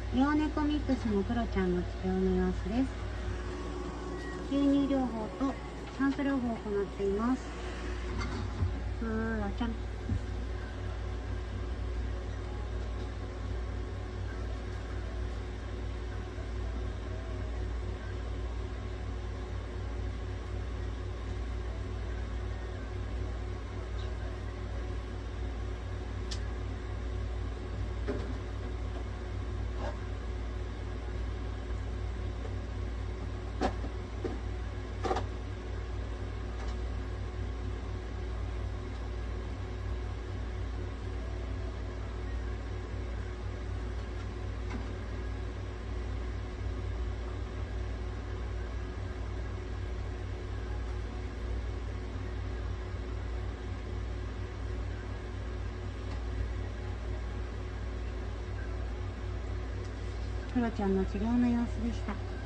ヨーネコミックスのクロちゃんの治療の様子です。吸入療法と酸素療法を行っています。クロちゃん。クロちゃんの治療の様子でした。